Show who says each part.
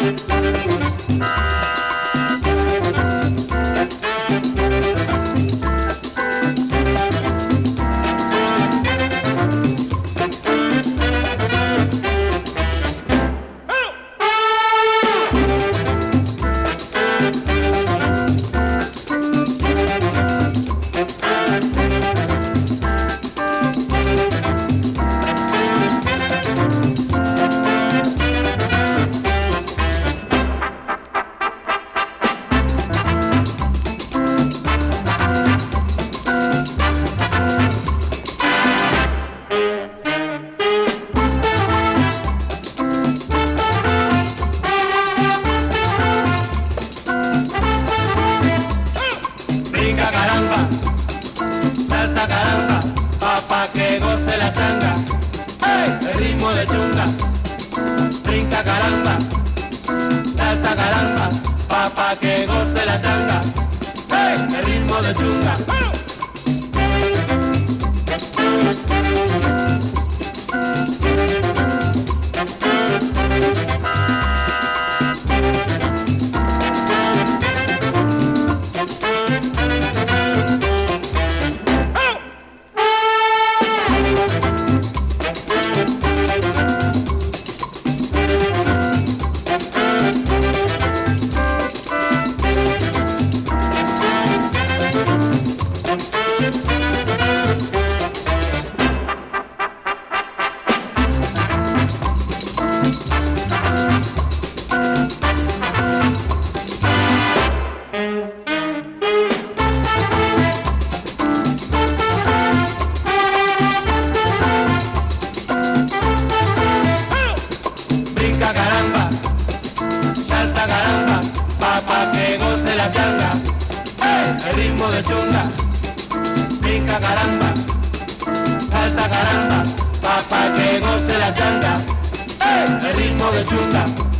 Speaker 1: Salta caramba, pa' que goce la changa. ¡Hey! El ritmo de chunga. Brinca caramba, salta caramba, pa' que goce la changa. ¡Hey! El ritmo de chunga. Caramba, salta caramba, pa' que goce la changa. ¡Hey! El ritmo de chunga. Brinca caramba, salta caramba, pa' que goce la changa. ¡Hey! El ritmo de chunga.